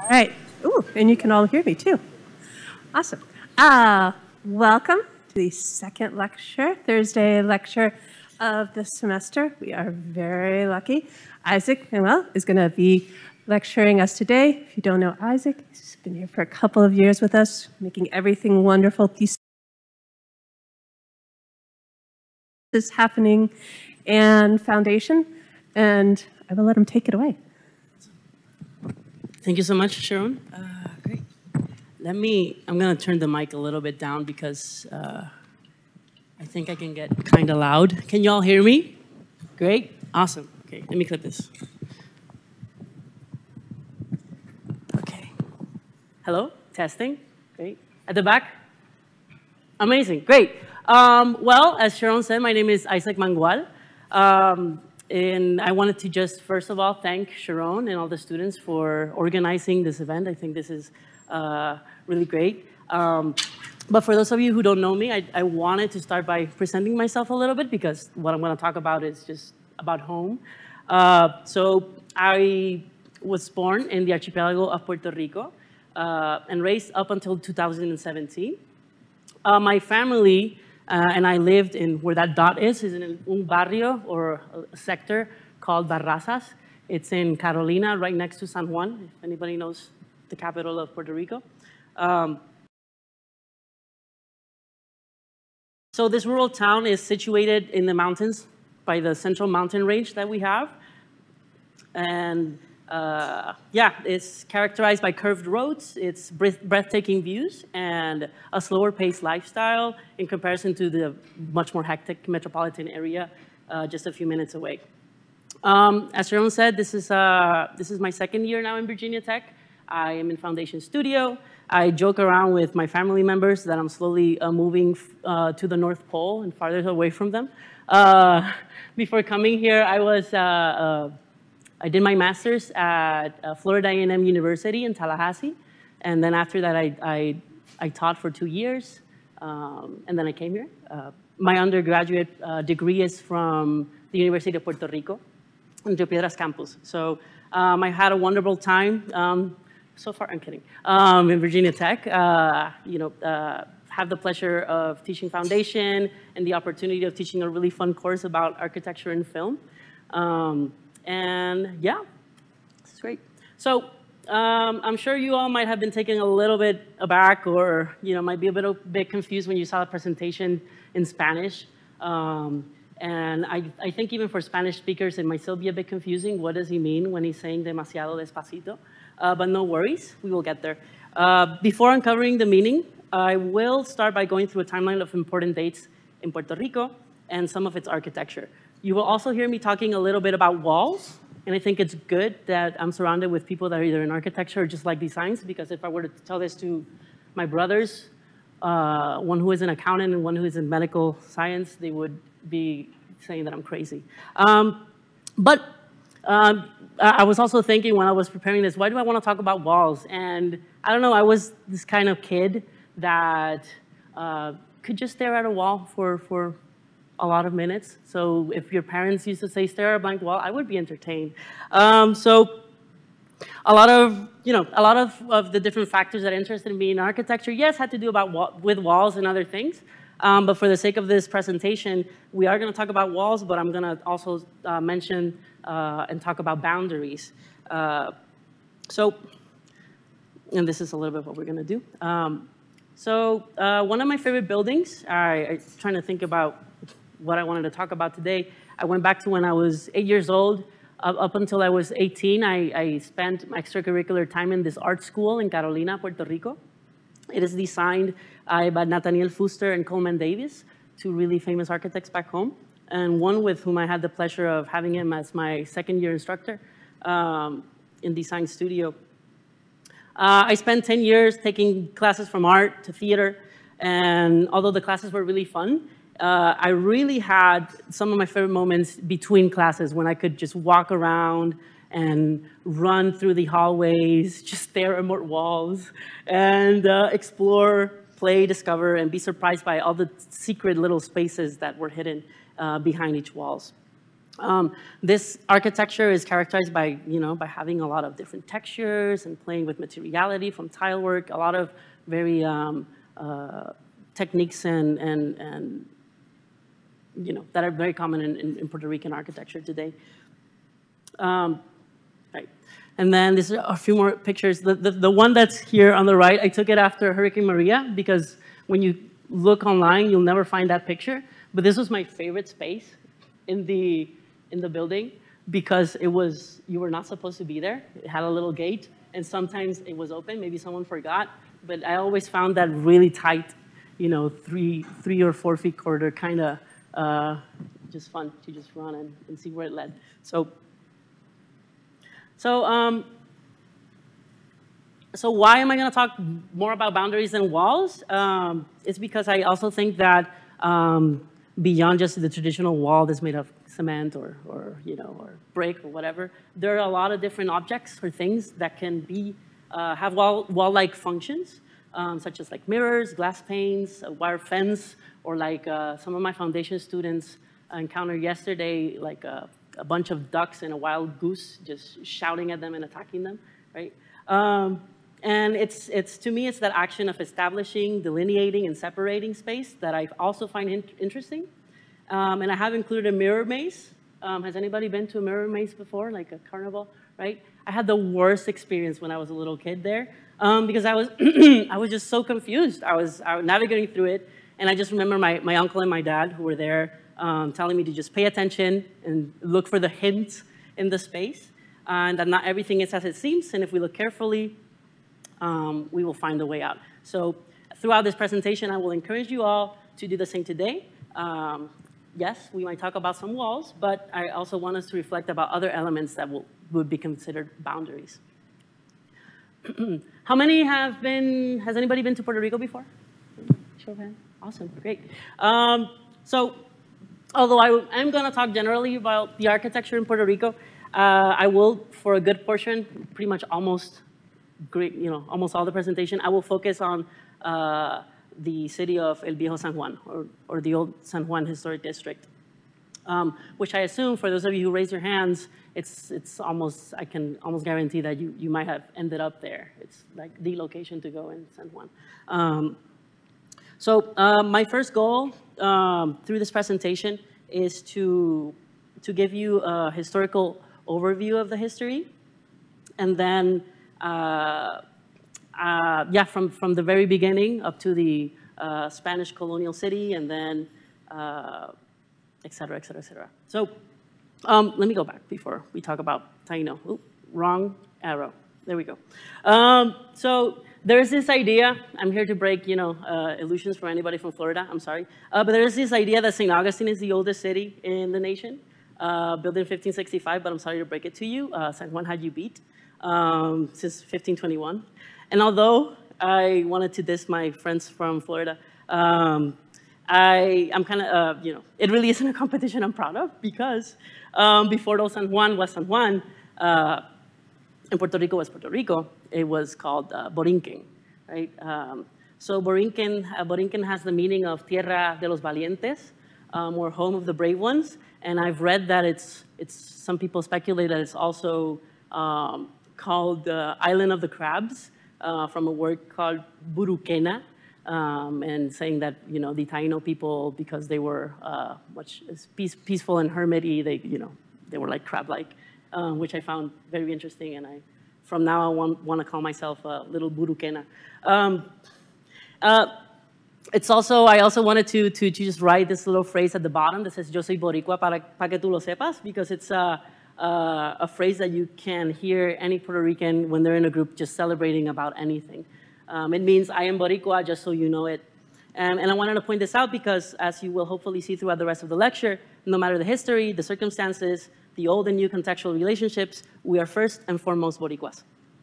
All right. Ooh, and you can all hear me too. Awesome. Welcome to the second lecture, Thursday lecture of the semester. We are very lucky. Isaac Manuel is going to be lecturing us today. If you don't know Isaac, he's been here for a couple of years with us, making everything wonderful. This is happening and foundation, and I will let him take it away. Thank you so much, Sharon. Great. I'm going to turn the mic a little bit down because I think I can get kind of loud. Can you all hear me? Great. Awesome. Okay, let me clip this. Okay. Hello? Testing. Great. At the back? Amazing. Great. Well, as Sharon said, my name is Isaac Mangual. And I wanted to just, first of all, thank Sharon and all the students for organizing this event. I think this is really great. But for those of you who don't know me, I wanted to start by presenting myself a little bit because what I'm going to talk about is just about home. So I was born in the archipelago of Puerto Rico and raised up until 2017. My family and I lived in where that dot is in un barrio or a sector called Barrazas. It's in Carolina, right next to San Juan, if anybody knows the capital of Puerto Rico. So this rural town is situated in the mountains by the central mountain range that we have. And yeah, it's characterized by curved roads, it's breathtaking views, and a slower paced lifestyle in comparison to the much more hectic metropolitan area just a few minutes away. As Sharon said, this is my second year now in Virginia Tech. I am in Foundation Studio. I joke around with my family members that I'm slowly moving to the North Pole and farther away from them. Before coming here, I did my master's at Florida A&M University in Tallahassee. And then after that, I taught for 2 years. And then I came here. My undergraduate degree is from the University of Puerto Rico, in Rio Piedras campus. So I had a wonderful time. So far, I'm kidding. In Virginia Tech, have the pleasure of teaching foundation and the opportunity of teaching a really fun course about architecture and film. And yeah, this is great. So I'm sure you all might have been taken a little bit aback or might be a bit confused when you saw the presentation in Spanish. And I think even for Spanish speakers, it might still be a bit confusing. What does he mean when he's saying demasiado despacito? But no worries, we will get there. Before uncovering the meaning, I will start by going through a timeline of important dates in Puerto Rico and some of its architecture. You will also hear me talking a little bit about walls, and I think it's good that I'm surrounded with people that are either in architecture or just like designs, because if I were to tell this to my brothers, one who is an accountant and one who is in medical science, they would be saying that I'm crazy. But I was also thinking when I was preparing this, why do I want to talk about walls? And I don't know, I was this kind of kid that could just stare at a wall for a lot of minutes. So if your parents used to say stare at a blank wall, I would be entertained. So a lot of the different factors that interested me in architecture, yes, had to do with walls and other things. But for the sake of this presentation, we are going to talk about walls, but I'm going to also mention and talk about boundaries. And this is a little bit what we're going to do. One of my favorite buildings, I was trying to think about what I wanted to talk about today. I went back to when I was 8 years old. Up until I was 18, I spent my extracurricular time in this art school in Carolina, Puerto Rico. It is designed by Nathaniel Fuster and Coleman Davis, two really famous architects back home, and one with whom I had the pleasure of having him as my second-year instructor in design studio. I spent 10 years taking classes from art to theater, and although the classes were really fun, I really had some of my favorite moments between classes when I could just walk around and run through the hallways, just stare at more walls, and explore, play, discover, and be surprised by all the secret little spaces that were hidden behind each walls. This architecture is characterized by, by having a lot of different textures and playing with materiality from tile work, a lot of very techniques and that are very common in Puerto Rican architecture today. Right. And then there's a few more pictures. The one that's here on the right, I took it after Hurricane Maria, because when you look online, you'll never find that picture. But this was my favorite space in the building, because you were not supposed to be there. It had a little gate, and sometimes it was open. Maybe someone forgot. But I always found that really tight, 3 or 4 feet corridor, kind of just fun to just run and see where it led. So why am I going to talk more about boundaries than walls? It's because I also think that beyond just the traditional wall that's made of cement or brick or whatever, there are a lot of different objects or things that can have wall-like functions, such as like mirrors, glass panes, a wire fence, or like some of my foundation students encountered yesterday, like a bunch of ducks and a wild goose just shouting at them and attacking them, right? And to me, it's that action of establishing, delineating, and separating space that I also find interesting. And I have included a mirror maze. Has anybody been to a mirror maze before, like a carnival, right? I had the worst experience when I was a little kid there, because I was, I was just so confused. I was navigating through it, and I just remember my uncle and my dad who were there telling me to just pay attention and look for the hints in the space, and that not everything is as it seems, and if we look carefully, we will find a way out. So throughout this presentation, I will encourage you all to do the same today. Yes, we might talk about some walls, but I also want us to reflect about other elements that would be considered boundaries. Has anybody been to Puerto Rico before? Show of hands. Awesome, great. So although I am going to talk generally about the architecture in Puerto Rico, I will, for a good portion, pretty much almost all the presentation, I will focus on the city of El Viejo San Juan, or the old San Juan Historic District, which I assume, for those of you who raise your hands, I can almost guarantee that you might have ended up there. It's like the location to go in San Juan. So my first goal through this presentation is to give you a historical overview of the history, and then from the very beginning up to the Spanish colonial city, and then et cetera, et cetera, et cetera. So let me go back before we talk about Taino. Ooh, wrong arrow. There we go. So there's this idea. I'm here to break, illusions for anybody from Florida. I'm sorry. But there's this idea that St. Augustine is the oldest city in the nation, built in 1565, but I'm sorry to break it to you. San Juan had you beat since 1521. And although I wanted to diss my friends from Florida, I'm kind of, it really isn't a competition I'm proud of, because before San Juan was San Juan, and Puerto Rico was Puerto Rico, it was called Borinquen, right? So Borinquen has the meaning of Tierra de los Valientes, or home of the brave ones. And I've read that some people speculate that it's also called the Island of the Crabs, from a word called Buruquena, and saying that, the Taino people, because they were much peaceful and hermity, they were like crab-like, which I found very interesting, and from now on want to call myself a little Buruquena. I also wanted to just write this little phrase at the bottom that says, "Yo soy boricua para que tú lo sepas," because it's a phrase that you can hear any Puerto Rican when they're in a group just celebrating about anything. It means, I am Boricua, just so you know it. And I wanted to point this out because, as you will hopefully see throughout the rest of the lecture, no matter the history, the circumstances, the old and new contextual relationships, we are first and foremost Boricuas.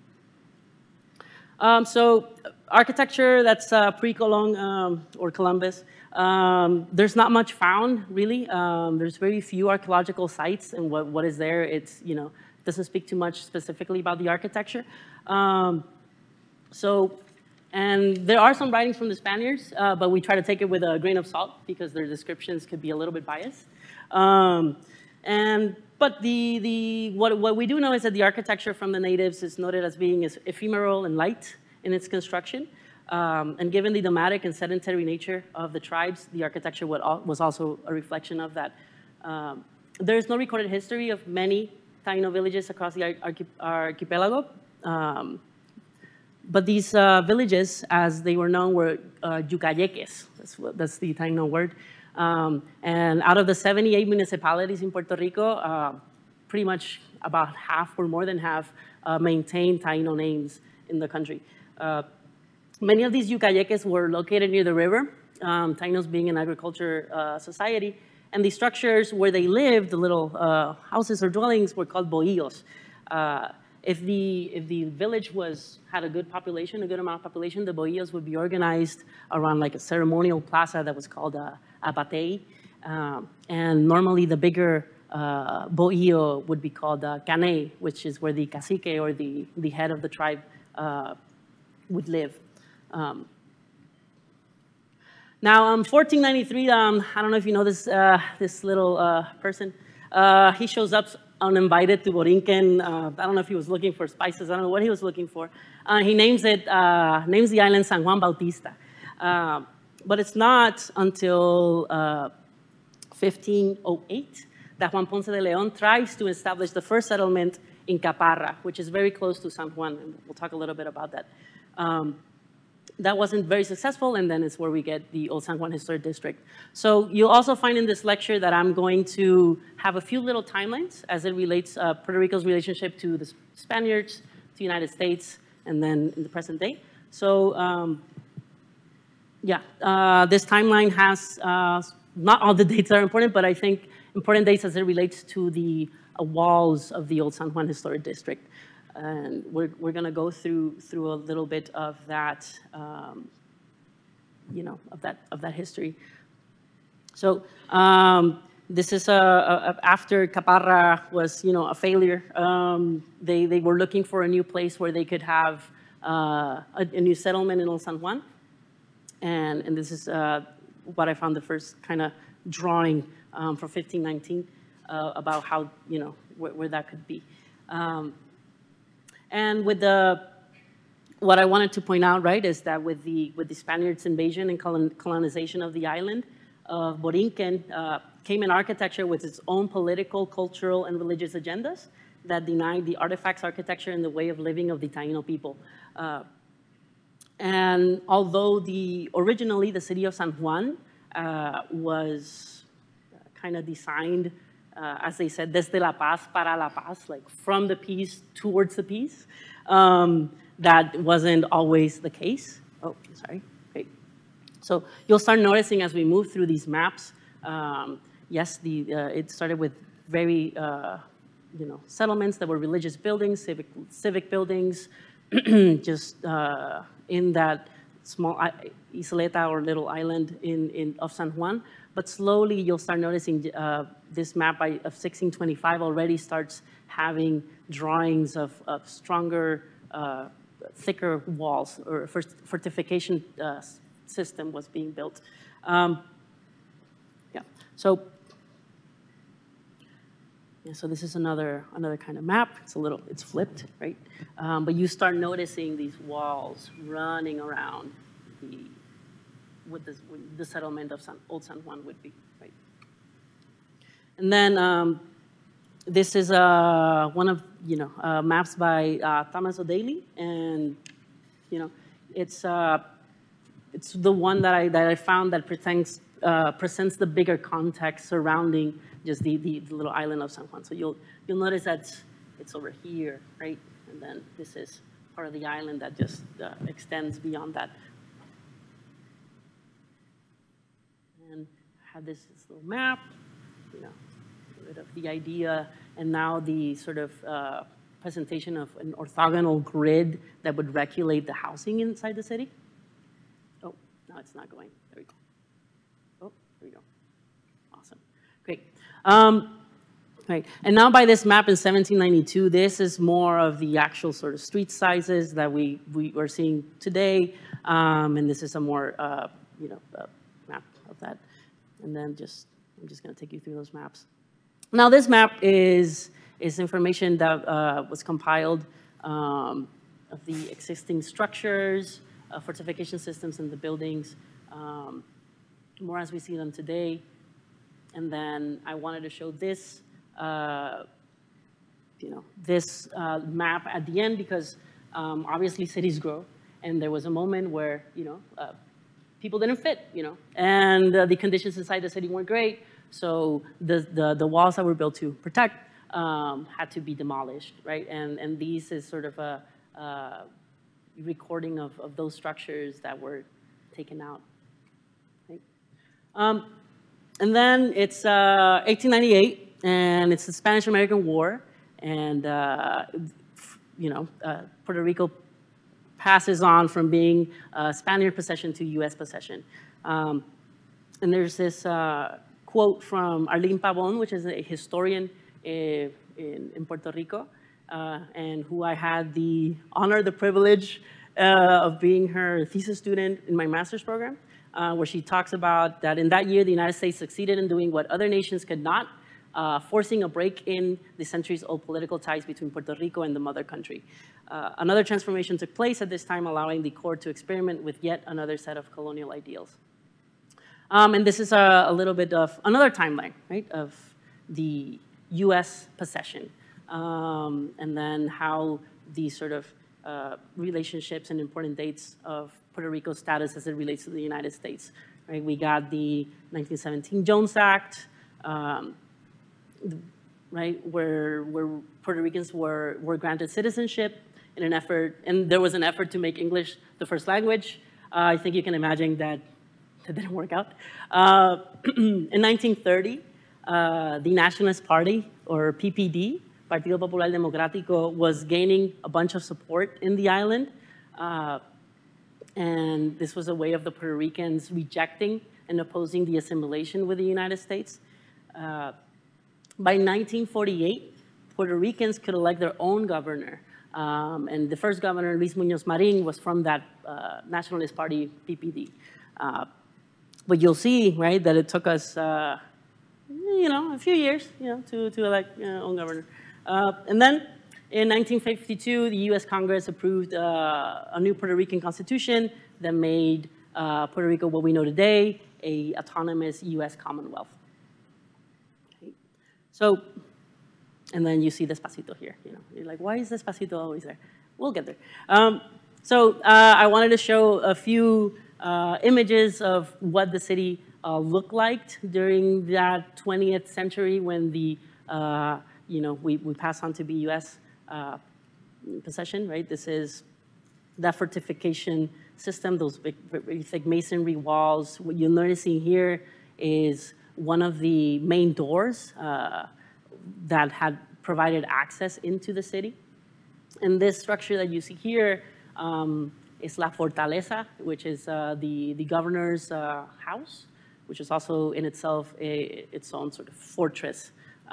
So architecture that's pre-Colón or Columbus, there's not much found, really. There's very few archaeological sites, and what is there, doesn't speak too much specifically about the architecture. And there are some writings from the Spaniards, but we try to take it with a grain of salt because their descriptions could be a little bit biased. But what we do know is that the architecture from the natives is noted as being ephemeral and light in its construction. And given the nomadic and sedentary nature of the tribes, the architecture was also a reflection of that. There is no recorded history of many Taino villages across the archipelago. But these villages, as they were known, were yucayeques. That's the Taino word. And out of the 78 municipalities in Puerto Rico, pretty much about half or more than half maintain Taino names in the country. Many of these yucayeques were located near the river, Tainos being an agriculture society, and the structures where they lived, the little houses or dwellings, were called bohíos. If the village had a good population, a good amount of population, the bohíos would be organized around like a ceremonial plaza that was called a batey. And normally the bigger bohío would be called a caney, which is where the cacique or the head of the tribe would live. Now, 1493, I don't know if you know this, this little person. He shows up uninvited to Borinquen. I don't know if he was looking for spices. I don't know what he was looking for. He names the island San Juan Bautista. But it's not until 1508 that Juan Ponce de León tries to establish the first settlement in Caparra, which is very close to San Juan, and we'll talk a little bit about that. That wasn't very successful, and then it's where we get the Old San Juan Historic District. So you'll also find in this lecture that I'm going to have a few little timelines as it relates Puerto Rico's relationship to the Spaniards, to the United States, and then in the present day. So this timeline has not all the dates are important, but I think important dates as it relates to the walls of the Old San Juan Historic District. And we're going to go through a little bit of that, you know, of that history. So this is after Caparra was, you know, a failure. They were looking for a new place where they could have a new settlement in Old San Juan, and this is what I found the first kind of drawing from 1519 about how, you know, where that could be. And with what I wanted to point out, right, is that with the Spaniards' invasion and colonization of the island of Borinquen, came an architecture with its own political, cultural, and religious agendas that denied the artifacts, architecture, and the way of living of the Taino people. And although originally the city of San Juan was kind of designed as they said, desde la paz para la paz, like from the peace towards the peace. That wasn't always the case. Oh, sorry. Great. So you'll start noticing as we move through these maps, yes, it started with very, you know, settlements that were religious buildings, civic buildings, just in that small isleta or little island of San Juan. But slowly you'll start noticing this map of 1625 already starts having drawings of stronger, thicker walls, or fortification system was being built. So this is another kind of map. It's flipped, right? But you start noticing these walls running around with the settlement of Old San Juan would be, right? And then this is one of, you know, maps by Thomas O'Daly, and, you know, it's the one that I found that presents the bigger context surrounding just the little island of San Juan. So you'll notice that it's over here, right? And then this is part of the island that just extends beyond that. And have this little map, you know, a bit of the idea, and now the sort of presentation of an orthogonal grid that would regulate the housing inside the city. Oh, no, it's not going. There we go. Oh, there we go. Awesome. Great. Right. And now by this map in 1792, this is more of the actual sort of street sizes that we are seeing today. And this is a more, you know, map of that. And then I'm just going to take you through those maps. Now, this map is information that was compiled of the existing structures, fortification systems in the buildings, more as we see them today. And then I wanted to show this, this map at the end because obviously cities grow, and there was a moment where people didn't fit, and the conditions inside the city weren't great. So the walls that were built to protect had to be demolished, right? And these is sort of a recording of those structures that were taken out. Right? And then it's 1898, and it's the Spanish-American War, and Puerto Rico passes on from being Spaniard possession to U.S. possession. And there's this quote from Arlene Pavón, which is a historian in Puerto Rico, and who I had the honor, the privilege of being her thesis student in my master's program, where she talks about that in that year, the United States succeeded in doing what other nations could not, forcing a break in the centuries-old political ties between Puerto Rico and the mother country. Another transformation took place at this time, allowing the court to experiment with yet another set of colonial ideals. And this is a little bit of another timeline, right, of the U.S. possession, and then how these sort of relationships and important dates of Puerto Rico's status as it relates to the United States. Right? We got the 1917 Jones Act, right, where Puerto Ricans were granted citizenship in an effort, and there was an effort to make English the first language. I think you can imagine that it didn't work out. In 1930, the Nationalist Party, or PPD, Partido Popular Democrático, was gaining a bunch of support in the island. And this was a way of the Puerto Ricans rejecting and opposing the assimilation with the United States. By 1948, Puerto Ricans could elect their own governor. And the first governor, Luis Muñoz Marin, was from that Nationalist Party, PPD. But you'll see, right, that it took us, a few years, to elect our own governor. And then in 1952, the U.S. Congress approved a new Puerto Rican constitution that made Puerto Rico what we know today, a autonomous U.S. Commonwealth. Okay. So, and then you see Despacito here. You're like, why is Despacito always there? We'll get there. So I wanted to show a few images of what the city looked like during that 20th century when the we pass on to be U.S. Possession, right? This is that fortification system, those big, very thick masonry walls. What you're noticing here is one of the main doors that had provided access into the city. And this structure that you see here is La Fortaleza, which is the governor's house, which is also in itself its own sort of fortress.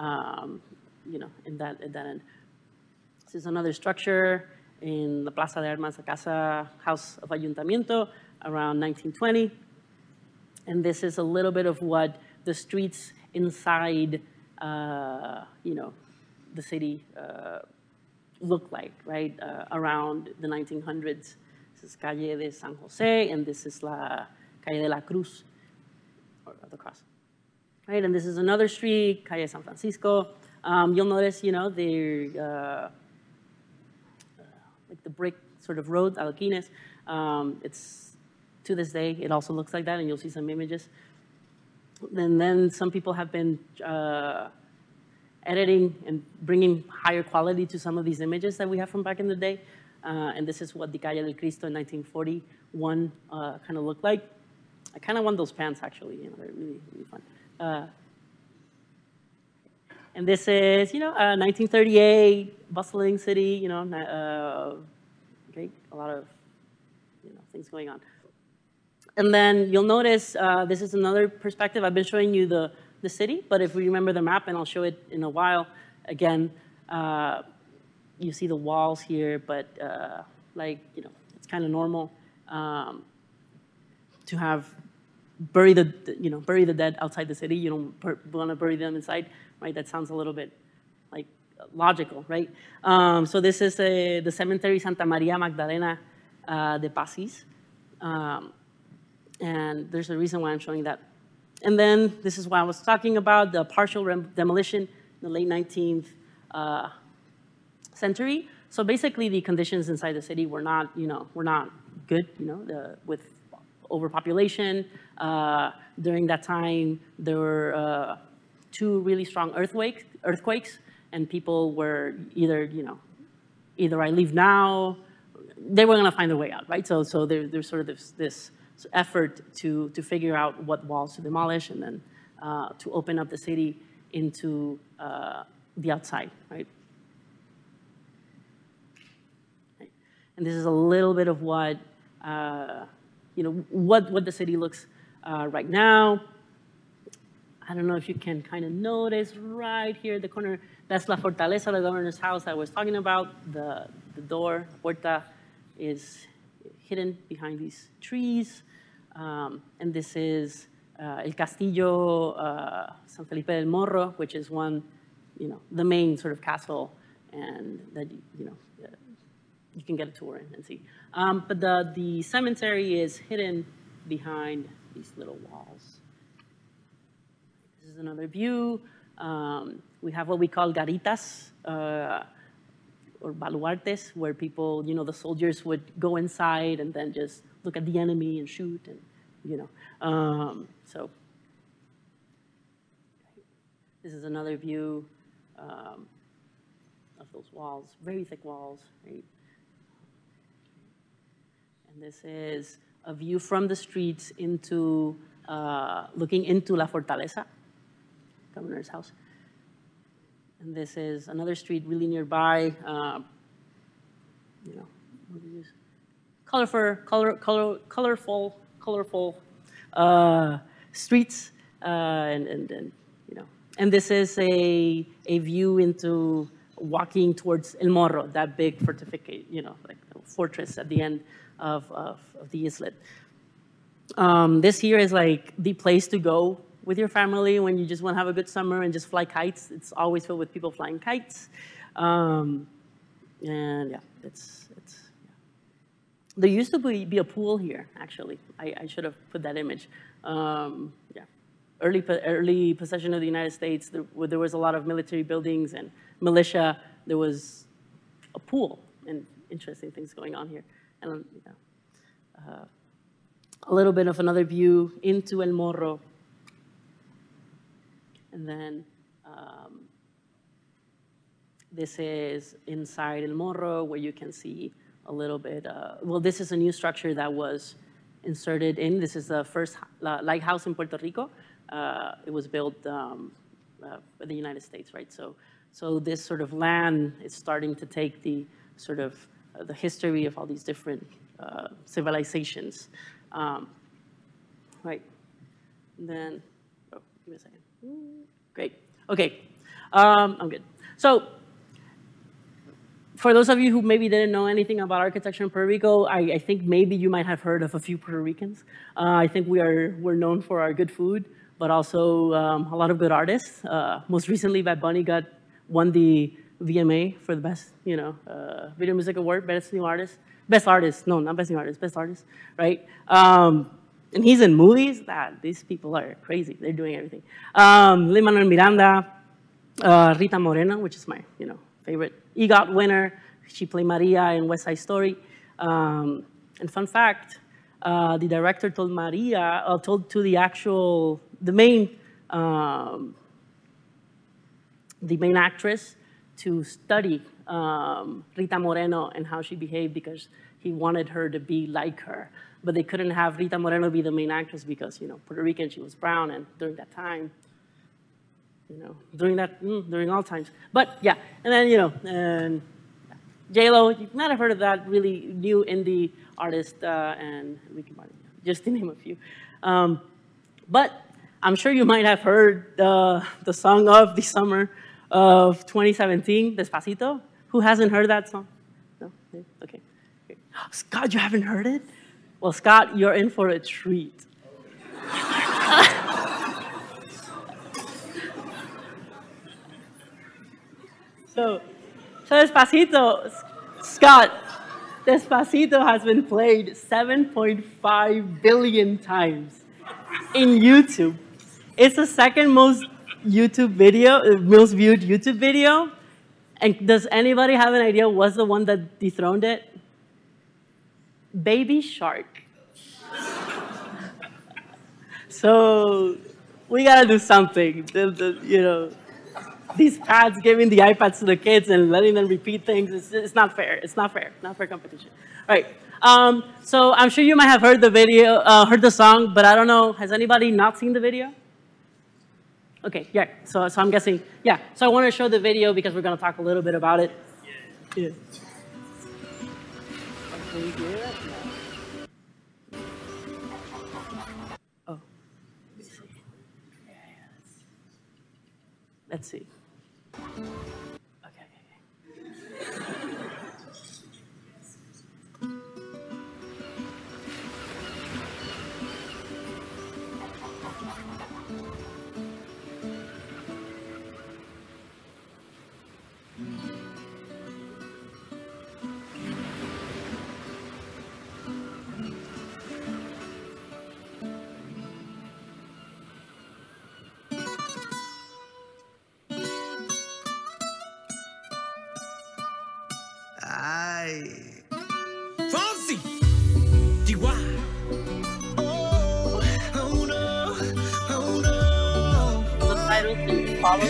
In that end. This is another structure in the Plaza de Armas, la Casa House of Ayuntamiento, around 1920. And this is a little bit of what the streets inside, the city looked like, right, around the 1900s. This is Calle de San Jose, and this is la Calle de la Cruz, or the cross. Right, and this is another street, Calle San Francisco. You'll notice, they're like the brick sort of road, adoquines. It's, to this day, it also looks like that, and you'll see some images. And then some people have been editing and bringing higher quality to some of these images that we have from back in the day. And this is what the Calle del Cristo in 1941 kind of looked like. I kind of want those pants, actually. They're really, really fun. And this is, 1938, bustling city, okay, a lot of, things going on. And then you'll notice this is another perspective. I've been showing you the city, but if we remember the map, and I'll show it in a while, again, you see the walls here, but it's kind of normal to have bury the dead outside the city. You don't want to bury them inside, right? That sounds a little bit like logical, right? So this is the cemetery Santa Maria Magdalena de Pasis. And there's a reason why I'm showing that. And then this is what I was talking about, the partial demolition in the late 19th century. So basically the conditions inside the city were not good, with overpopulation. During that time, there were 2 really strong earthquakes, and people were either I leave now, they were going to find a way out, right? So there's sort of this effort to figure out what walls to demolish and then to open up the city into the outside, right? And this is a little bit of what what the city looks right now. I don't know if you can kind of notice right here at the corner, that's La Fortaleza, the governor's house I was talking about. The door, puerta, is hidden behind these trees. And this is El Castillo San Felipe del Morro, which is the main sort of castle, and that you can get a tour in and see. But the cemetery is hidden behind these little walls. This is another view. We have what we call garitas, or baluartes, where people, the soldiers would go inside and then just look at the enemy and shoot, and so this is another view of those walls, very thick walls, right? And this is a view from the streets into looking into La Fortaleza, governor's house. And this is another street really nearby. Colorful streets, and this is a view into walking towards El Morro, that big fortificate, like fortress at the end of the islet. This here is like the place to go with your family when you just want to have a good summer and just fly kites. It's always filled with people flying kites. And yeah, there used to be a pool here, actually. I should have put that image. Yeah, early possession of the United States, there was a lot of military buildings and militia. There was a pool and interesting things going on here. And a little bit of another view into El Morro. And then this is inside El Morro, where you can see a little bit. Well, this is a new structure that was inserted in. This is the first lighthouse in Puerto Rico. It was built by the United States, right? So this sort of land is starting to take the sort of the history of all these different civilizations, right? And then, oh, give me a second. Great. Okay, I'm good. So, for those of you who maybe didn't know anything about architecture in Puerto Rico, I think maybe you might have heard of a few Puerto Ricans. I think we're known for our good food, but also a lot of good artists. Most recently, Bad Bunny won the VMA for the best, Video Music Award, best new artist, best artist. No, not best new artist, best artist, right? And he's in movies. These people are crazy. They're doing everything. Lin-Manuel Miranda, Rita Moreno, which is my favorite EGOT winner. She played Maria in West Side Story. And fun fact, the director told the main actress to study Rita Moreno and how she behaved, because he wanted her to be like her. But they couldn't have Rita Moreno be the main actress because, Puerto Rican, she was brown, and during that time, during all times. But yeah, and then, and J-Lo, you might have heard of that really new indie artist, and Ricky Martin, just to name a few. But I'm sure you might have heard the song of the summer of 2017, Despacito. Who hasn't heard that song? No? Okay. Scott, you haven't heard it? Well, Scott, you're in for a treat. So Despacito, Scott, Despacito has been played 7.5 billion times in YouTube. It's the second most viewed YouTube video. And does anybody have an idea what's the one that dethroned it? Baby Shark. So we gotta do something. These pads giving the iPads to the kids and letting them repeat things, it's not fair. It's not fair. Not fair competition. All right. So I'm sure you might have heard the video, heard the song, but I don't know. Has anybody not seen the video? Okay, yeah. So I'm guessing, yeah. So I want to show the video because we're gonna talk a little bit about it. Yeah. Oh. Let's see. Okay. Ay. Fonsi. Chihuahua. Oh, oh no, oh no. Subtitles, can you follow?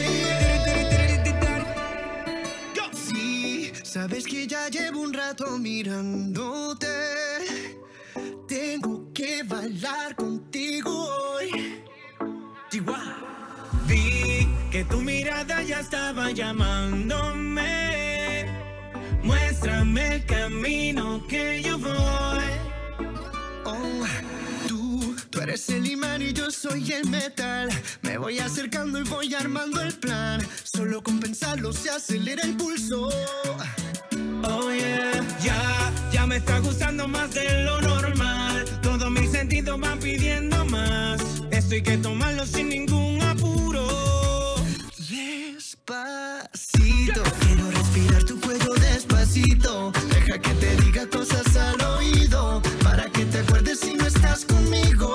Sí, sabes que ya llevo un rato mirándote. Tengo que bailar contigo hoy. Chihuahua. Vi que tu mirada ya estaba llamándome. Muéstrame el camino que yo voy. Oh, tú eres el imán y yo soy el metal. Me voy acercando y voy armando el plan. Solo con pensarlo se acelera el pulso. Oh yeah, ya me está gustando más de lo normal. Todos mis sentidos van pidiendo más. Esto hay que tomarlo sin ningún apuro. Despacito, quiero respirar tu cuello despacito. Deja que te diga cosas al oído, para que te acuerdes si no estás conmigo.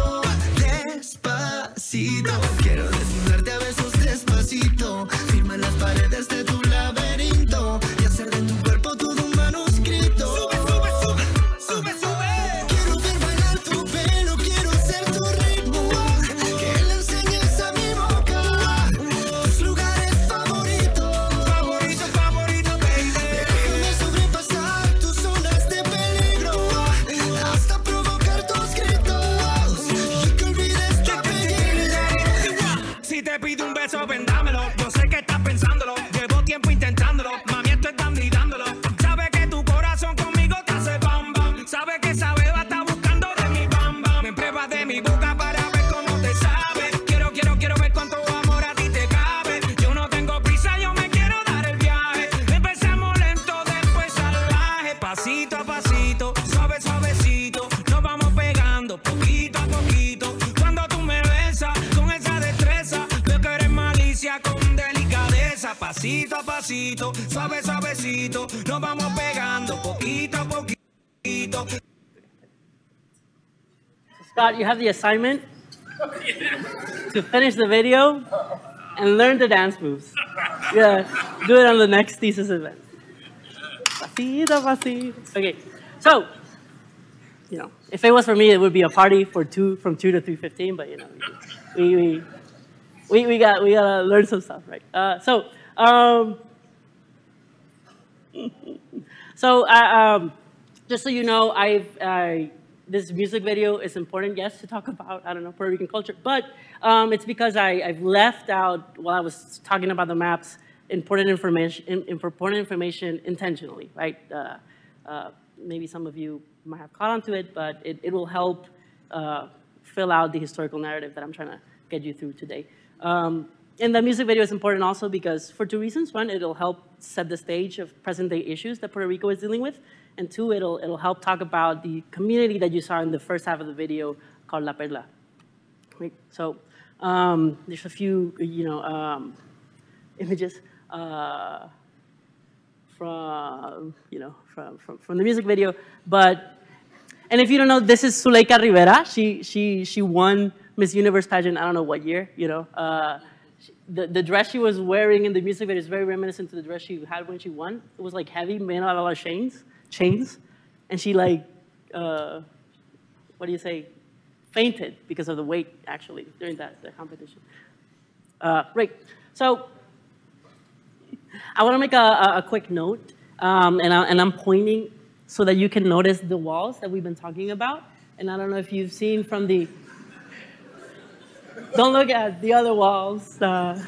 Despacito, quiero desnudarte a besos despacito. Firma las paredes de tu laberinto y hacer de tu cuerpo todo un manuscrito. Sube, sube, sube, sube, sube. Quiero ver bailar tu pelo, quiero ser tu ritmo. Que le enseñes a mi boca tus lugares favoritos. Favorito, favorito, baby. Déjame sobrepasar tus zonas de peligro hasta provocar tus gritos y que olvides tu apellido. Si te pido un beso, vendámelo. Yo sé que estás pensándolo. Llevo tiempo intentándolo. Mami, esto es dando y dándolo. Sabe que tu corazón conmigo te hace bam bam. Sabe que esa beba está buscando de mi bam bam. Me pruebas de mi boca para ver cómo te sabe. Quiero ver cuánto amor a ti te cabe. Yo no tengo prisa, yo me quiero dar el viaje. Empezamos lento, después salvaje. Pasito a pasito, suave, suavecito. Nos vamos pegando poquito a poquito. Cuando tú me besas con esa destreza, veo que eres malicia con delicadeza. Pasito a pasito, suave, suavecito. Nos vamos pegando poquito a poquito. Scott, you have the assignment to finish the video and learn the dance moves. Yeah, do it on the next thesis event. Pasito, pasito. Okay, so, if it was for me, it would be a party from 2 to 3:15. But we gotta learn some stuff, right? Just so you know, this music video is important, yes, to talk about, I don't know, Puerto Rican culture, but it's because I've left out, while I was talking about the maps, important information intentionally, right? Maybe some of you might have caught on to it, but it will help fill out the historical narrative that I'm trying to get you through today. And the music video is important also because for 2 reasons. One, it'll help set the stage of present-day issues that Puerto Rico is dealing with. And 2, it'll help talk about the community that you saw in the first half of the video called La Perla. Right? So there's a few, images. from the music video. And if you don't know, this is Zuleika Rivera. She won Miss Universe pageant. I don't know what year. The dress she was wearing in the music video is very reminiscent to the dress she had when she won. It was like heavy, made out of a lot of chains, and she like, fainted because of the weight actually during the competition. Right. So I want to make a quick note, and I'm pointing so that you can notice the walls that we've been talking about. And I don't know if you've seen from the. Don't look at the other walls. The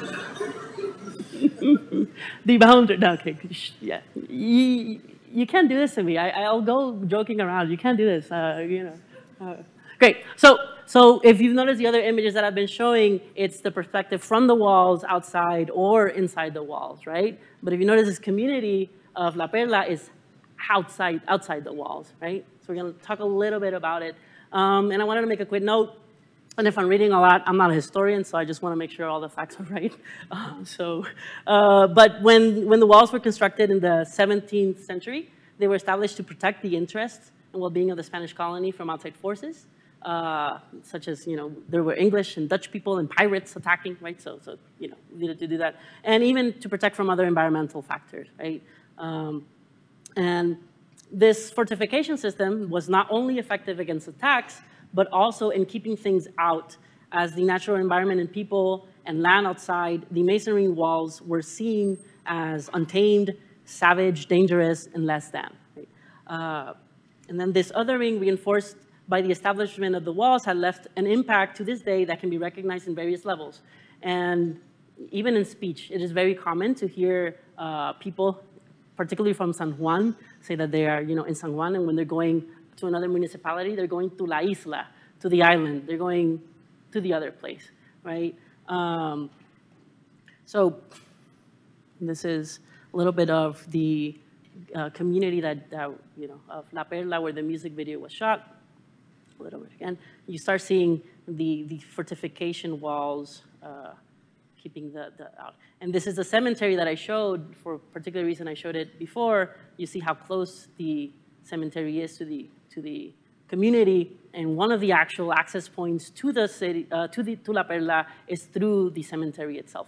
boundary. No, okay. Yeah. You can't do this to me. I'll go joking around. You can't do this. Great. So if you've noticed the other images that I've been showing, it's the perspective from the walls outside or inside the walls, right? But if you notice, this community of La Perla is outside the walls, right? So we're going to talk a little bit about it. And I wanted to make a quick note. And if I'm reading a lot, I'm not a historian, so I just want to make sure all the facts are right. But when the walls were constructed in the 17th century, they were established to protect the interests and well-being of the Spanish colony from outside forces, such as, there were English and Dutch people and pirates attacking, right? So we needed to do that. And even to protect from other environmental factors, right? And this fortification system was not only effective against attacks, but also in keeping things out. As the natural environment and people and land outside, the masonry walls were seen as untamed, savage, dangerous, and less than. Right? And then this othering, reinforced by the establishment of the walls, had left an impact to this day that can be recognized in various levels. And even in speech, it is very common to hear people, particularly from San Juan, say that they are in San Juan, and when they're going to another municipality, they're going to La Isla, to the island. They're going to the other place, right? So this is a little bit of the community of La Perla, where the music video was shot. A little bit again. You start seeing the fortification walls keeping the out. And this is the cemetery that I showed. For a particular reason, I showed it before. You see how close the cemetery is to the community, and one of the actual access points to the city, to La Perla, is through the cemetery itself.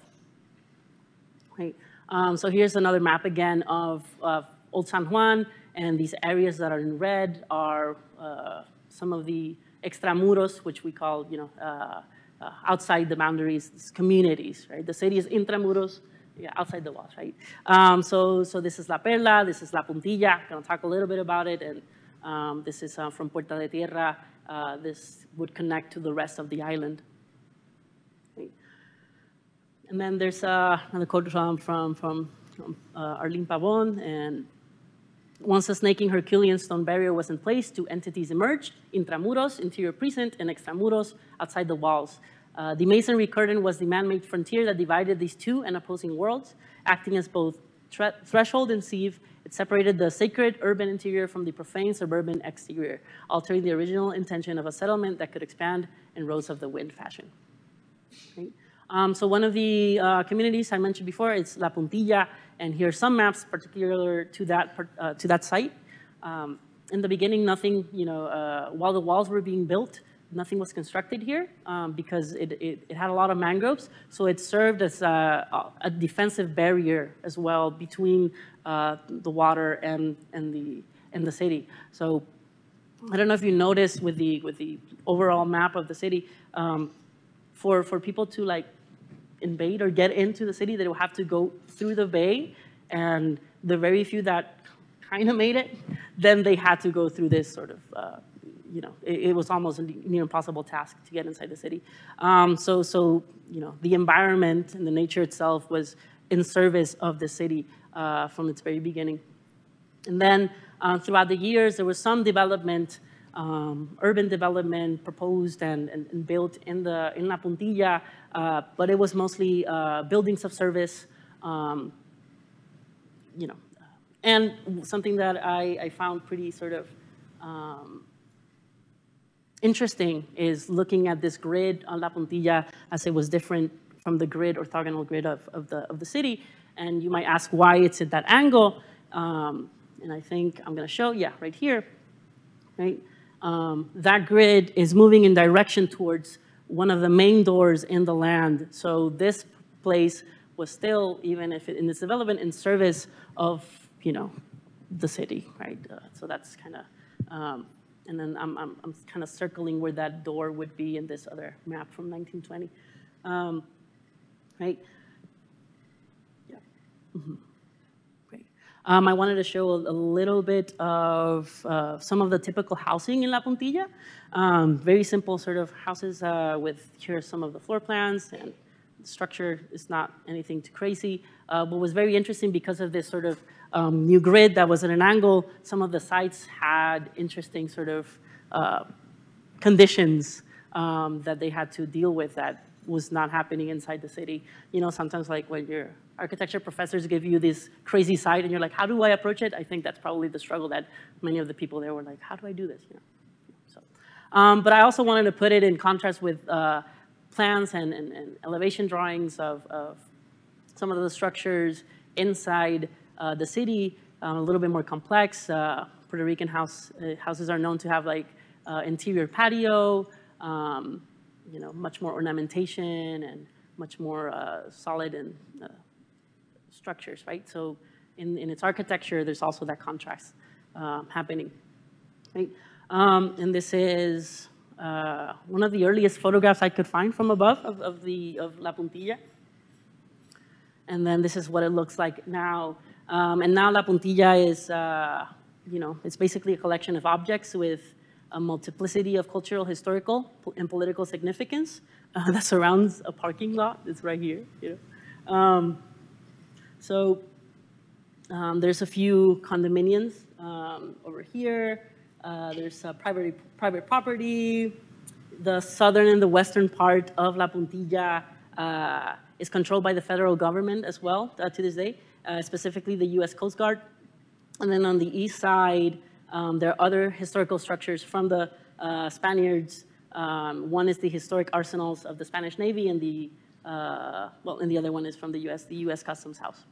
Right. So here's another map again of Old San Juan, and these areas that are in red are some of the extramuros, which we call, outside the boundaries, communities. Right. The city is intramuros. Yeah, outside the walls, right? So this is La Perla, this is La Puntilla. I'm going to talk a little bit about it, and this is from Puerta de Tierra. This would connect to the rest of the island. Right. And then there's another quote from Arlene Pavon, and once a snaking Herculean stone barrier was in place, two entities emerged: intramuros, interior precinct, and extramuros, outside the walls. The masonry curtain was the man-made frontier that divided these two and opposing worlds, acting as both threshold and sieve. It separated the sacred urban interior from the profane suburban exterior, altering the original intention of a settlement that could expand in roads of the wind fashion. Okay. So one of the communities I mentioned before is La Puntilla, and here are some maps particular to that site. In the beginning, nothing, while the walls were being built, nothing was constructed here because it had a lot of mangroves, so it served as a defensive barrier as well between the water and the city. So I don't know if you noticed with the overall map of the city, for people to invade or get into the city, they will have to go through the bay, and the very few that kind of made it, then they had to go through this sort of it was almost an impossible task to get inside the city. So the environment and the nature itself was in service of the city from its very beginning. And then throughout the years, there was some development, urban development proposed and built in La Puntilla, but it was mostly buildings of service, and something that I found pretty sort of interesting is looking at this grid on La Puntilla as it was different from the grid, orthogonal grid of the city. And you might ask why it's at that angle. And I think I'm going to show, yeah, right here. Right? That grid is moving in direction towards one of the main doors in the land. So this place was still, even if in its development, in service of, the city, right? So that's kind of, and then I'm kind of circling where that door would be in this other map from 1920, right? Yeah. Mm-hmm. Great. I wanted to show a little bit of some of the typical housing in La Puntilla. Very simple sort of houses with, here are some of the floor plans, and the structure is not anything too crazy. What was very interesting because of this sort of new grid that was at an angle, some of the sites had interesting sort of conditions that they had to deal with that was not happening inside the city. Sometimes like when your architecture professors give you this crazy site and you're like, how do I approach it? I think that's probably the struggle that many of the people there were like, how do I do this? So, but I also wanted to put it in contrast with plans and elevation drawings of some of the structures inside the city, a little bit more complex. Puerto Rican houses are known to have like interior patio, much more ornamentation and much more solid and structures, right? So in its architecture, there's also that contrast happening, right? And this is one of the earliest photographs I could find from above of La Puntilla. And then this is what it looks like now. And now La Puntilla is, it's basically a collection of objects with a multiplicity of cultural, historical, and political significance that surrounds a parking lot. It's right here. So there's a few condominiums over here. There's private property. The southern and the western part of La Puntilla is controlled by the federal government as well to this day, specifically the U.S. Coast Guard. And then on the east side, there are other historical structures from the Spaniards. One is the historic arsenals of the Spanish Navy, and and the other one is from the U.S. Customs House.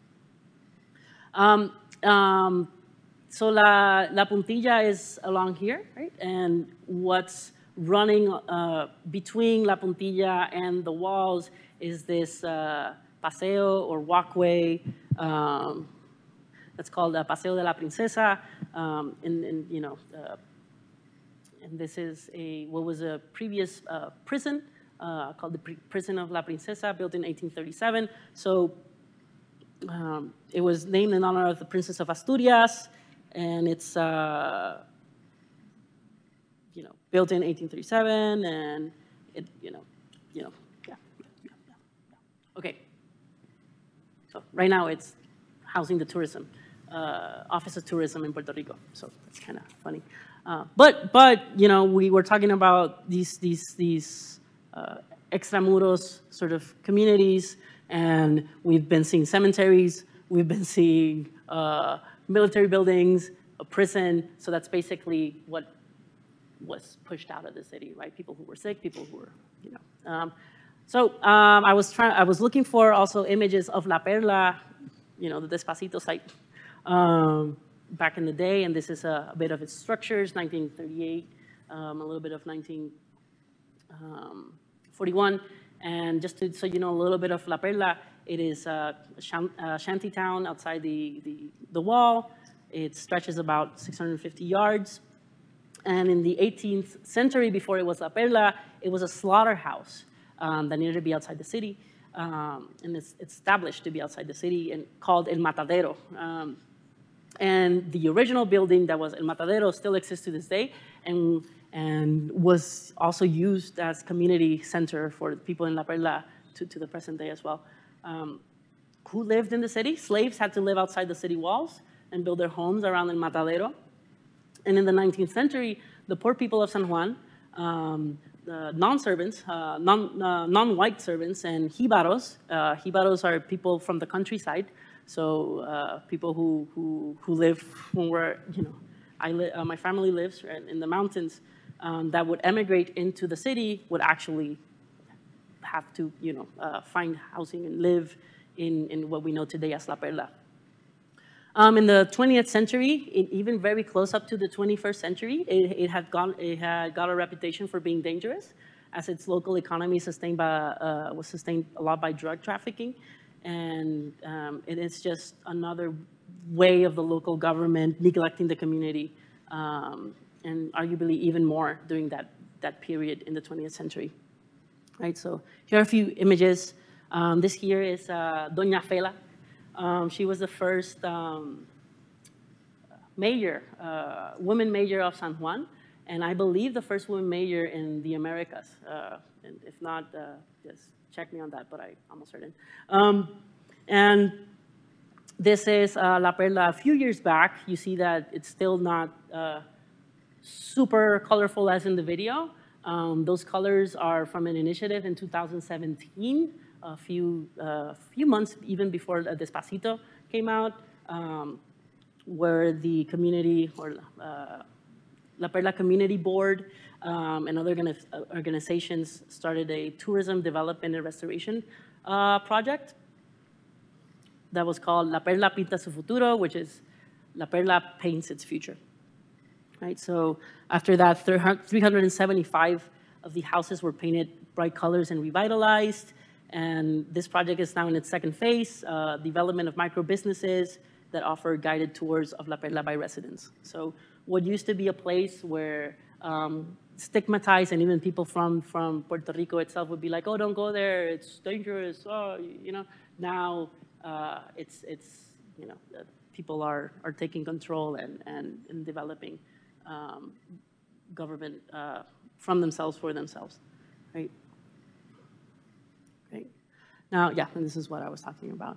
So La Puntilla is along here, right? And what's running between La Puntilla and the walls is this paseo or walkway that's called Paseo de la Princesa. And this is what was a previous prison called the Prison of La Princesa, built in 1837. So it was named in honor of the Princess of Asturias, and it's built in 1837, and it yeah. Okay. So right now it's housing the tourism Office of Tourism in Puerto Rico. So that's kind of funny. But we were talking about these extramuros sort of communities, and we've been seeing cemeteries, we've been seeing military buildings, a prison. So that's basically what was pushed out of the city, right? People who were sick, people who were, I was looking for also images of La Perla, the Despacito site back in the day, and this is a bit of its structures, 1938, a little bit of 1941. And just so you know a little bit of La Perla, it is a shanty town outside the wall. It stretches about 650 yards. And in the 18th century, before it was La Perla, it was a slaughterhouse that needed to be outside the city. And it's established to be outside the city and called El Matadero. And the original building that was El Matadero still exists to this day and was also used as community center for people in La Perla to the present day as well. Who lived in the city? Slaves had to live outside the city walls and build their homes around El Matadero. And in the 19th century, the poor people of San Juan, the non-servants, non-white servants, and jibaros. Jibaros are people from the countryside, so people who live when we're, my family lives in the mountains, that would emigrate into the city would actually have to, find housing and live in what we know today as La Perla. In the 20th century, even very close up to the 21st century, it had got a reputation for being dangerous, as its local economy was sustained a lot by drug trafficking. And it is just another way of the local government neglecting the community, and arguably even more during that period in the 20th century. Right, so here are a few images. This here is Doña Fela. She was the first mayor, woman mayor of San Juan, and I believe the first woman mayor in the Americas. And if not, just check me on that, but I'm almost certain. And this is La Perla a few years back. You see that it's still not super colorful as in the video. Those colors are from an initiative in 2017, a few months even before Despacito came out, where the community, or La Perla Community Board and other organizations started a tourism development and restoration project that was called La Perla Pinta Su Futuro, which is La Perla paints its future. Right, so after that, 375 of the houses were painted bright colors and revitalized. And this project is now in its second phase, development of micro businesses that offer guided tours of La Perla by residents. So what used to be a place where stigmatized, and even people from Puerto Rico itself would be like, oh, don't go there, it's dangerous, oh, you know. Now it's you know, people are taking control and developing government from themselves for themselves, right? Great. Now, yeah, and this is what I was talking about.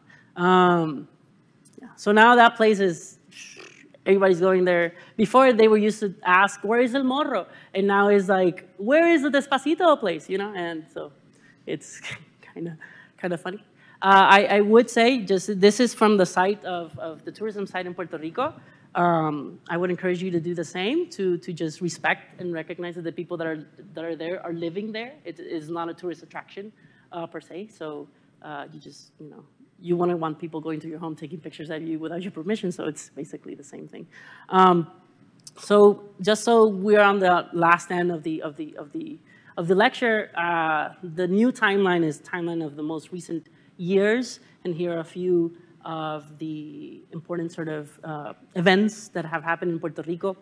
Yeah. So now that place is, everybody's going there. Before they were used to ask, where is El Morro? And now it's like, where is the Despacito place? You know, and so it's kind of funny. I would say, just this is from the site of the tourism site in Puerto Rico. I would encourage you to do the same, to just respect and recognize that the people that are there are living there. It is not a tourist attraction per se. So you just, you know, you wouldn't want people going to your home taking pictures of you without your permission. So it's basically the same thing. So just so we're on the last end of the lecture, the new timeline is timeline of the most recent years, and here are a few of the important sort of events that have happened in Puerto Rico.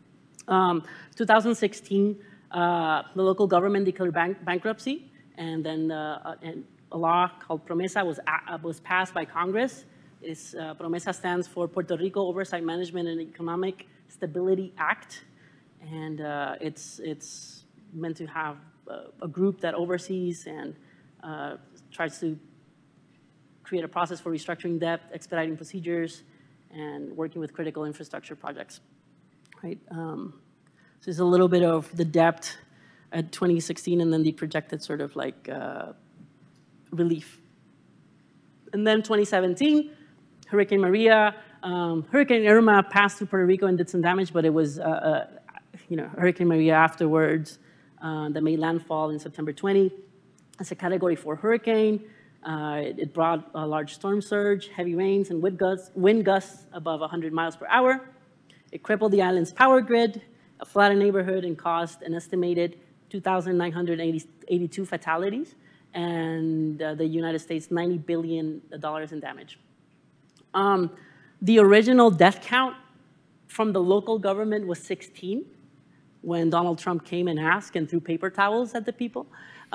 2016, the local government declared bankruptcy, and then a law called PROMESA was passed by Congress. PROMESA stands for Puerto Rico Oversight Management and Economic Stability Act, and it's meant to have a group that oversees and tries to create a process for restructuring debt, expediting procedures, and working with critical infrastructure projects, right? So there's a little bit of the debt at 2016 and then the projected sort of like relief. And then 2017, Hurricane Maria, Hurricane Irma passed through Puerto Rico and did some damage, but it was you know, Hurricane Maria afterwards that made landfall in September 20 as a Category 4 hurricane. It brought a large storm surge, heavy rains, and wind gusts above 100 miles per hour. It crippled the island's power grid, a flooded neighborhood, and caused an estimated 2,982 fatalities, and the United States $90 billion in damage. The original death count from the local government was 16 when Donald Trump came and asked and threw paper towels at the people.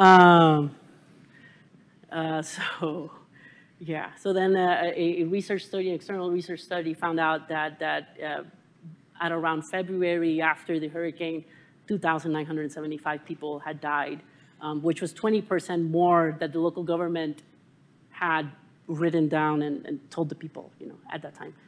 So, yeah. So then a research study, an external research study, found out that at around February after the hurricane, 2,975 people had died, which was 20% more that the local government had written down and told the people, you know, at that time.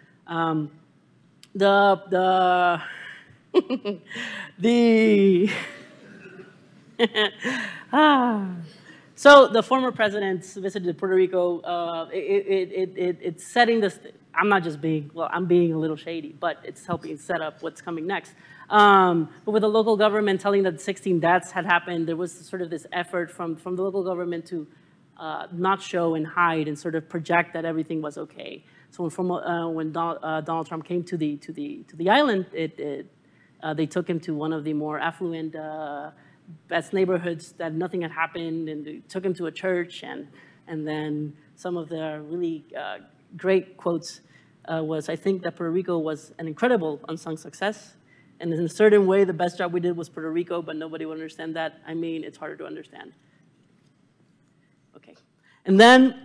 So the former presidents visited Puerto Rico. It's setting this. I'm not just being, well, I'm being a little shady, but it's helping set up what's coming next. But with the local government telling that 16 deaths had happened, there was sort of this effort from the local government to not show and hide and sort of project that everything was okay. So when Donald Trump came to the island, they took him to one of the more affluent, best neighborhoods that nothing had happened, and they took him to a church, and then some of the really great quotes was, I think that Puerto Rico was an incredible unsung success, and in a certain way, the best job we did was Puerto Rico, but nobody would understand that. I mean, it's harder to understand. Okay, and then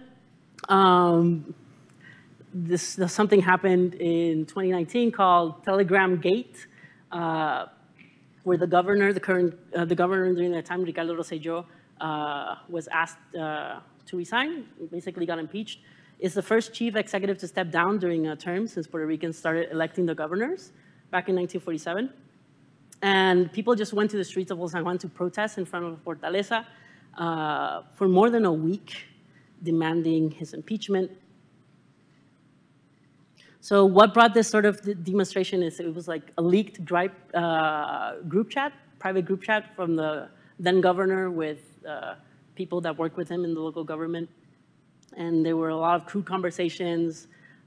something happened in 2019 called Telegram Gate, where the governor, the governor during that time, Ricardo Rosselló, was asked to resign, basically got impeached. Is the first chief executive to step down during a term since Puerto Ricans started electing the governors back in 1947. And people just went to the streets of Old San Juan to protest in front of the Fortaleza for more than a week, demanding his impeachment. So what brought this sort of demonstration is it was like a leaked group chat, private group chat from the then governor with people that worked with him in the local government. And there were a lot of crude conversations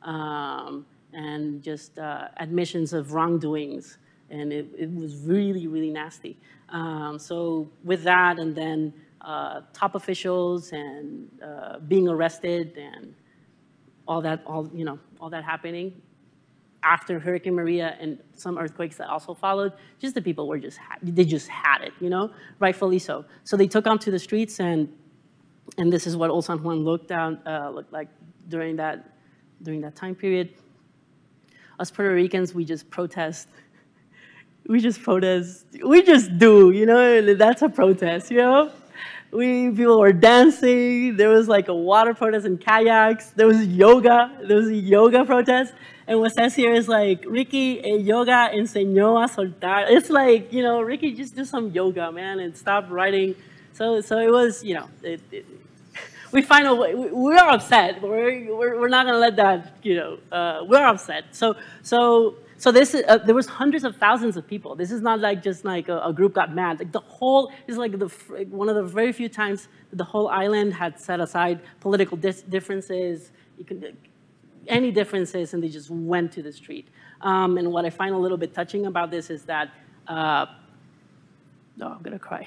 and just admissions of wrongdoings. And it was really, really nasty. So with that, and then top officials and being arrested and all that happening after Hurricane Maria and some earthquakes that also followed, just the people were they just had it, rightfully so. So they took onto the streets, and this is what Old San Juan looked like during that time period. Us Puerto Ricans, we just protest. We just protest. We just do, that's a protest, People were dancing. There was like a water protest in kayaks. There was yoga. There was a yoga protest. And what says here is like, Ricky, yoga enseñó a soltar. It's like, Ricky, just do some yoga, man, and stop writing. So it was, we find a way. We're upset. We're not gonna let that, we're upset. So this is, there was hundreds of thousands of people. This is not like just like a group got mad. Like the whole, is like one of the very few times that the whole island had set aside political differences, any differences, and they just went to the street. And what I find a little bit touching about this is that, oh, I'm gonna cry.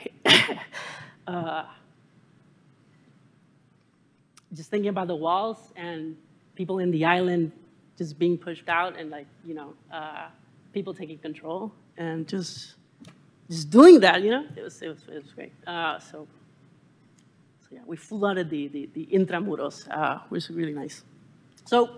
Just thinking about the walls and people in the island just being pushed out, and like, people taking control and just doing that, it was great. So yeah, we flooded the intramuros, which is really nice. So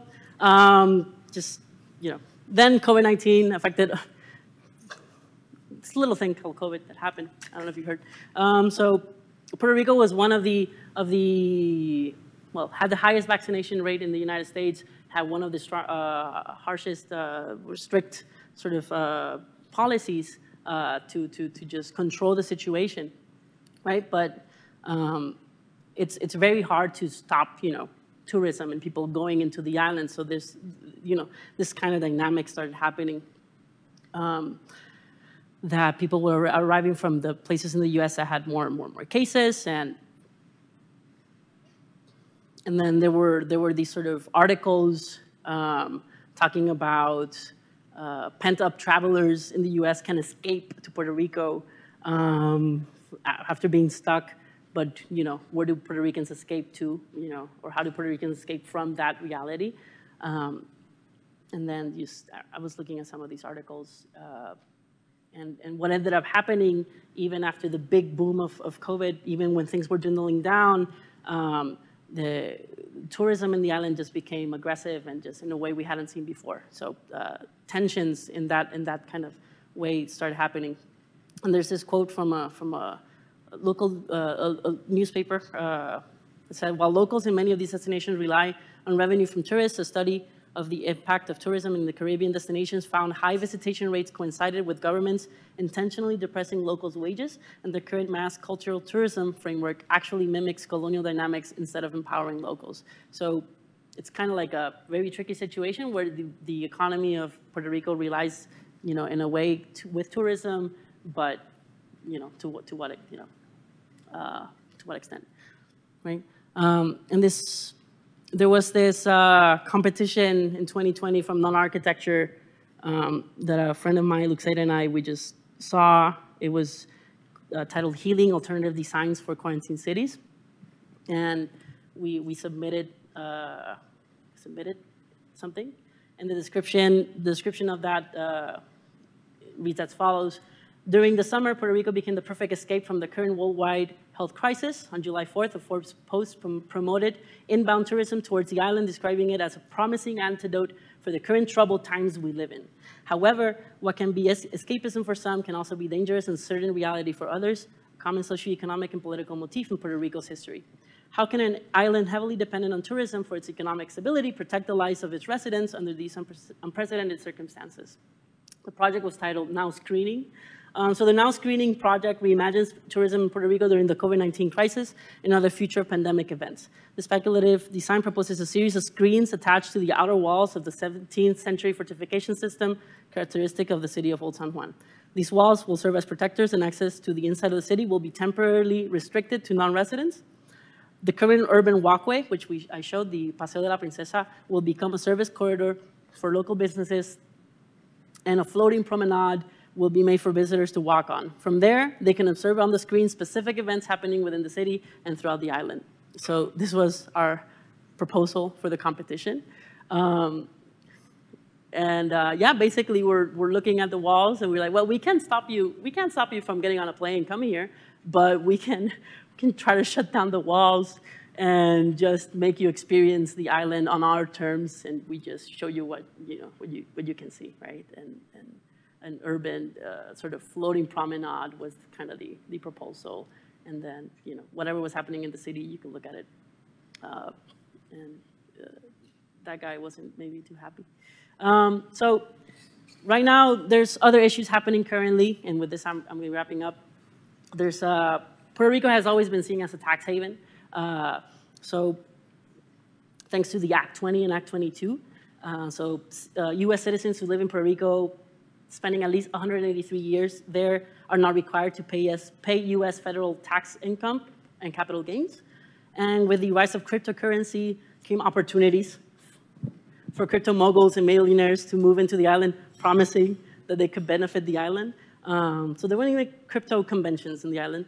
then COVID-19 affected this little thing called COVID that happened. I don't know if you heard. So Puerto Rico was one of the had the highest vaccination rate in the United States, had one of the harshest, strict sort of policies to just control the situation, right? But it's very hard to stop, tourism and people going into the island. So this, this kind of dynamic started happening. That people were arriving from the places in the U.S. that had more and more cases, and then there were these sort of articles talking about pent-up travelers in the U.S. can escape to Puerto Rico after being stuck. But where do Puerto Ricans escape to? Or how do Puerto Ricans escape from that reality? And then I was looking at some of these articles, and what ended up happening even after the big boom of COVID, even when things were dwindling down. The tourism in the island just became aggressive and just in a way we hadn't seen before. So tensions in that kind of way started happening. And there's this quote from a local newspaper. It said, while locals in many of these destinations rely on revenue from tourists, a study of the impact of tourism in the Caribbean destinations found high visitation rates coincided with governments intentionally depressing locals' wages, and the current mass cultural tourism framework actually mimics colonial dynamics instead of empowering locals. So it's kind of like a very tricky situation where the economy of Puerto Rico relies, in a way with tourism, but to what extent, right? And there was this competition in 2020 from non-architecture that a friend of mine, Luxeda, and we just saw. It was titled Healing Alternative Designs for Quarantine Cities. And we submitted something. And the description of that reads as follows. During the summer, Puerto Rico became the perfect escape from the current worldwide health crisis. On July 4th, a Forbes post promoted inbound tourism towards the island, describing it as a promising antidote for the current troubled times we live in. However, what can be escapism for some can also be dangerous and certain reality for others, a common socioeconomic and political motif in Puerto Rico's history. How can an island heavily dependent on tourism for its economic stability protect the lives of its residents under these unprecedented circumstances? The project was titled Now Screening. So the Now Screening project reimagines tourism in Puerto Rico during the COVID-19 crisis and other future pandemic events. The speculative design proposes a series of screens attached to the outer walls of the 17th century fortification system, characteristic of the city of Old San Juan. These walls will serve as protectors, and access to the inside of the city will be temporarily restricted to non-residents. The current urban walkway, which I showed, the Paseo de la Princesa, will become a service corridor for local businesses, and a floating promenade will be made for visitors to walk on. From there, they can observe on the screen specific events happening within the city and throughout the island. So this was our proposal for the competition. Yeah, basically we're looking at the walls and we're like, well, we can't stop you from getting on a plane and coming here, but we can try to shut down the walls and just make you experience the island on our terms, and we just show you what you can see, right? And an urban sort of floating promenade was kind of the proposal, and then whatever was happening in the city, you can look at it, and that guy wasn't maybe too happy. So right now there's other issues happening currently, and with this I'm going to be wrapping up. There's Puerto Rico has always been seen as a tax haven. So thanks to the Act 20 and Act 22, U.S. citizens who live in Puerto Rico spending at least 183 years there are not required to pay U.S. federal tax income and capital gains. And with the rise of cryptocurrency came opportunities for crypto moguls and millionaires to move into the island, promising that they could benefit the island. So there were like crypto conventions in the island.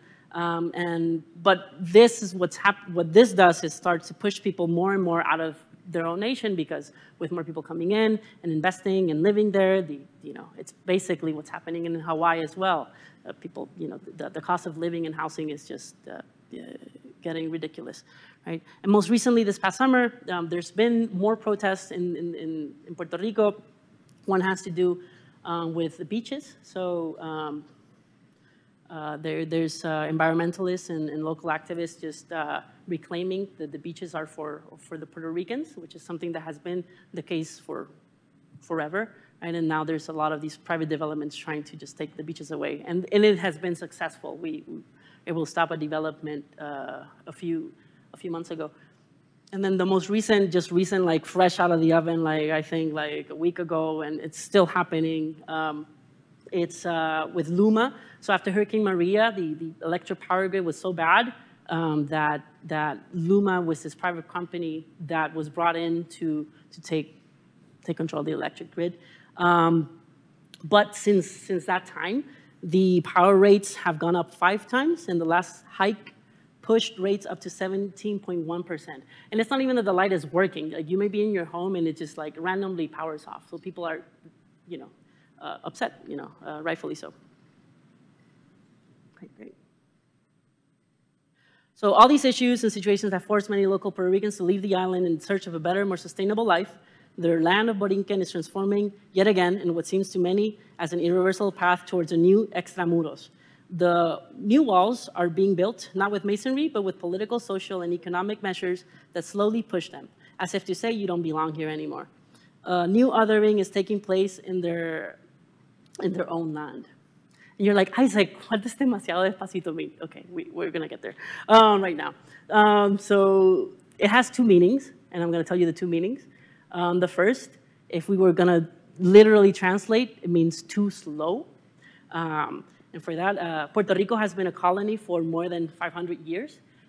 But this is what this does is start to push people more and more out of their own nation, because with more people coming in and investing and living there, it's basically what's happening in Hawaii as well. People, the cost of living and housing is just getting ridiculous, right? And most recently, this past summer, there's been more protests in Puerto Rico. One has to do with the beaches. So there's environmentalists and local activists just reclaiming that the beaches are for the Puerto Ricans, which is something that has been the case for forever. Right? And now there's a lot of these private developments trying to just take the beaches away. And it has been successful. It will stop a development a few months ago. And then the most recent, like fresh out of the oven, like I think like a week ago, and it's still happening. It's with Luma. So after Hurricane Maria, the electric power grid was so bad that Luma was this private company that was brought in to take control of the electric grid. But since that time, the power rates have gone up 5 times, and the last hike pushed rates up to 17.1%. And it's not even that the light is working. Like, you may be in your home and it just like randomly powers off. So people are, upset, rightfully so. Great. So all these issues and situations have forced many local Puerto Ricans to leave the island in search of a better, more sustainable life. Their land of Borinquen is transforming yet again in what seems to many as an irreversible path towards a new extramuros. The new walls are being built, not with masonry, but with political, social, and economic measures that slowly push them, as if to say you don't belong here anymore. New othering is taking place in their own land. And you're like, Isaac, what does demasiado despacito mean? Okay, we're gonna get there right now. So it has 2 meanings, and I'm gonna tell you the 2 meanings. The first, if we were gonna literally translate, it means too slow. And for that, Puerto Rico has been a colony for more than 500 years.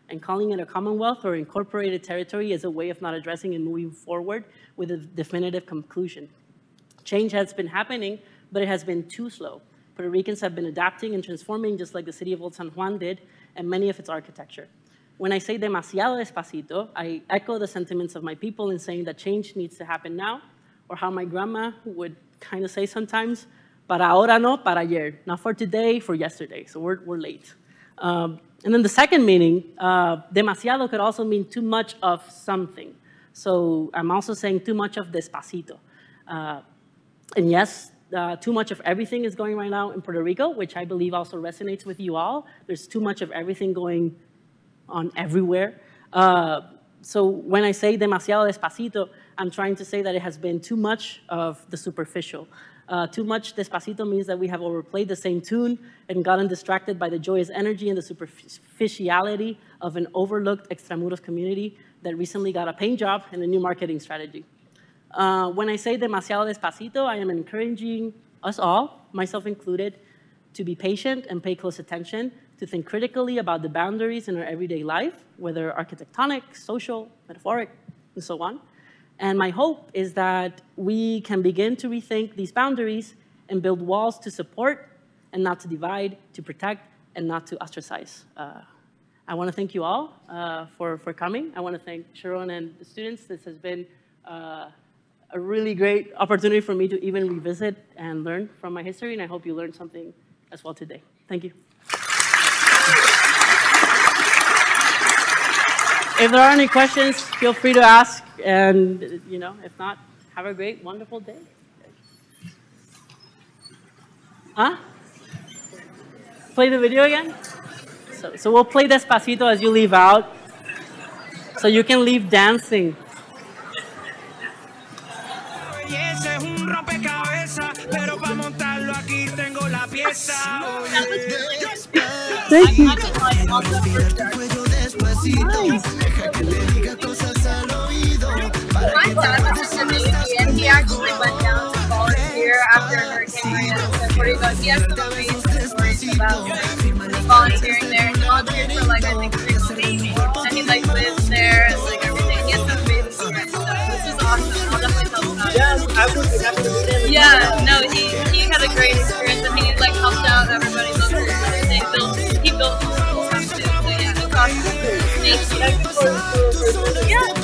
and calling it a commonwealth or incorporated territory is a way of not addressing and moving forward with a definitive conclusion. Change has been happening, but it has been too slow. Puerto Ricans have been adapting and transforming just like the city of Old San Juan did and many of its architecture. When I say demasiado despacito, I echo the sentiments of my people in saying that change needs to happen now, or how my grandma would kind of say sometimes, para ahora no, para ayer. Not for today, for yesterday. So we're late. And then the second meaning, demasiado could also mean too much of something. So I'm also saying too much of despacito. And yes, too much of everything is going right now in Puerto Rico, which I believe also resonates with you all. There's too much of everything going on everywhere. So when I say demasiado despacito, I'm trying to say that it has been too much of the superficial. Too much despacito means that we have overplayed the same tune and gotten distracted by the joyous energy and the superficiality of an overlooked extramuros community that recently got a paying job and a new marketing strategy. When I say demasiado despacito, I am encouraging us all, myself included, to be patient and pay close attention, to think critically about the boundaries in our everyday life, whether architectonic, social, metaphoric, and so on. And my hope is that we can begin to rethink these boundaries and build walls to support and not to divide, to protect and not to ostracize. I want to thank you all for coming. I want to thank Sharon and the students. This has been a really great opportunity for me to even revisit and learn from my history, and I hope you learned something as well today. Thank you. If there are any questions, feel free to ask, and if not, have a great, wonderful day. Huh? Play the video again? So we'll play Despacito as you leave out, so you can leave dancing. Thank you. My dad was in the Navy, and he actually went down to volunteer after Hurricane Maria in Puerto Rico. He has some amazing stories about volunteering there. He volunteered for I think 6 weeks, and he lives there and everything. He has some amazing stories. So this is awesome. I'll definitely tell him about it. Yeah, I would have to do that. Yeah, no, he had a great experience, and he helped out everybody locally and everything. He built some cool stuff too. So yeah, it's awesome. Thank you. Yeah.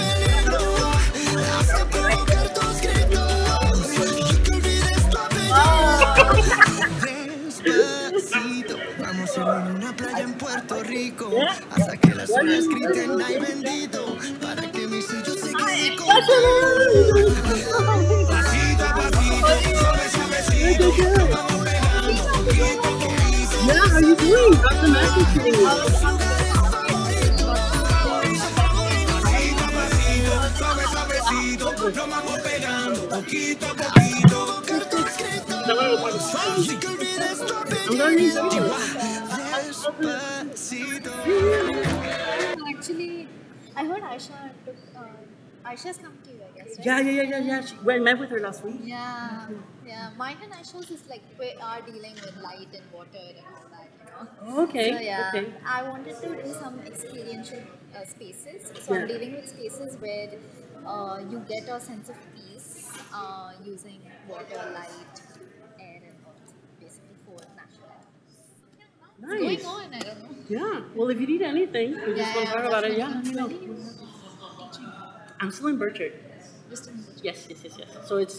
Despacito, vamos en una playa en Puerto Rico, hasta que las olas griten ay bendito, para que mi sello se quede contigo. Pasito a pasito, suave suavecito, vamos pegando poquito a poquito. Yeah, how are you doing? How's the message today? Pasito a pasito, suave suavecito, nos vamos pegando poquito a poquito. Actually, I heard Aisha's come to you, I guess, right? Yeah. I met with her last week. Yeah. Mine and Aisha's is we are dealing with light and water and all that, Okay. So yeah, Okay. I wanted to do some experiential spaces. So I'm dealing with spaces where you get a sense of peace using water, light, air, and earth, basically 4 natural elements. Nice. It's going on, I don't know. Yeah. Well, if you need anything, we just want to talk about it. Yeah. Definitely. I'm still in Burchard. Just in Yes. So it's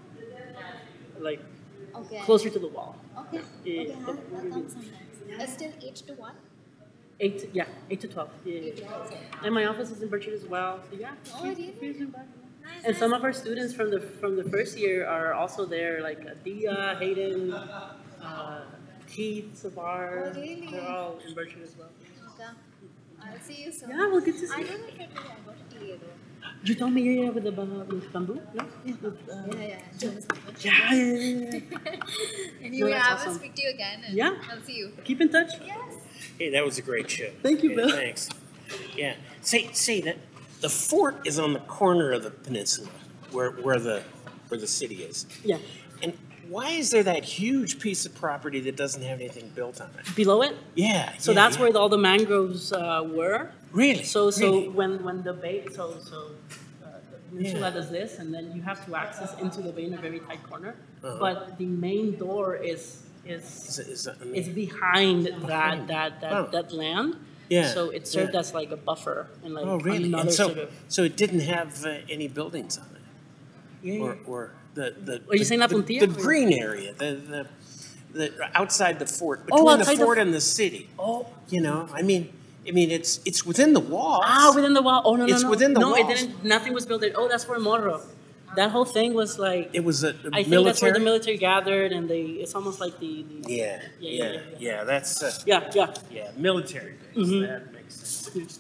okay. closer to the wall. Okay. Yeah. Okay, I'll come sometimes. Still 8 to 1? 8 to 12. Yeah. And my office is in Burchard as well. So yeah. Oh, really? Nice. And some of our students from the first year are also there, like Dia, Hayden, Keith, Savar. Oh, really? They're all in Burchard as well. Okay. I'll see you soon. Yeah, well, good to see I you. don't know if I got a TA though. You told me with the bamboo, no? Yeah. Anyway, No, that's I will awesome. speak to you again. And Yeah. I'll see you. Keep in touch. Yes. Hey, that was a great show. Thank you, Yeah, Bill. Thanks. Yeah. Say that the fort is on the corner of the peninsula where the city is. Yeah. And why is there that huge piece of property that doesn't have anything built on it? Below it? Yeah. So yeah, that's yeah. where all the mangroves were. Really? So Really? when the bay, the peninsula Yeah. does this, and then you have to access into the bay in a very tight corner. Uh-huh. But the main door is Behind. behind Oh. that land. Yeah, So it served yeah. as like a buffer and like Oh, really? another And so, sort of. so it didn't have any buildings on it, Yeah. or the. Are you saying La Puntilla? The green area, the outside the fort, Oh, between the outside the fort f- and the city. Oh. You know, I mean, it's within the walls. Ah, within the wall. Oh no, no, It's no. within the no, it walls. didn't. Nothing was built there. Oh, that's for Morro. That whole thing was like. It was a I think military. that's where the military gathered, and it's almost like the Yeah. That's yeah. military base. Mhm. That makes sense.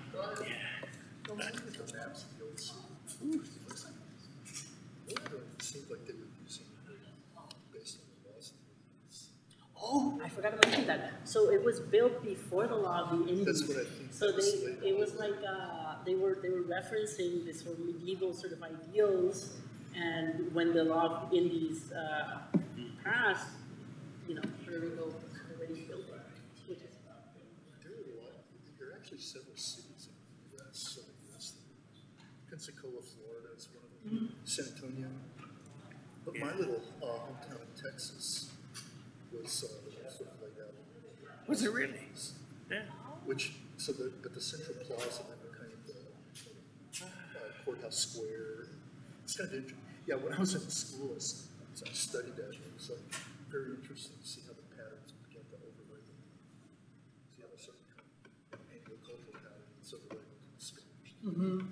Oh, I forgot to mention that. So it was built before the law of the Indies. That's what I think. So it was like they were referencing this sort of medieval sort of ideals, and when the law of the Indies passed, Puerto Rico already built it, which is There are actually several cities in the U.S. Pensacola, Florida is one of them. San Antonio. But my little hometown in Texas was sort of laid out. Was it really? Yeah. But the Central Plaza and the kind of the courthouse square. It's kind of interesting. Yeah, when I was in school, I studied that. It was like very interesting to see how the patterns began to overlay them. See how a certain kind of Anglo-cultural pattern is overlaid into the Spanish. Mm-hmm.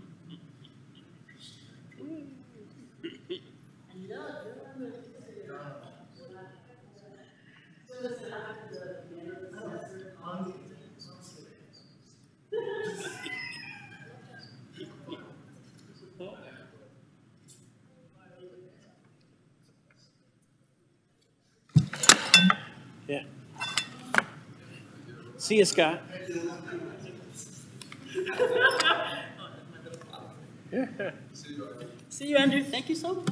Yeah. See you, Scott. See you, Andrew. Thank you so much.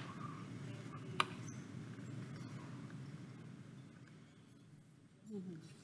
Mm-hmm.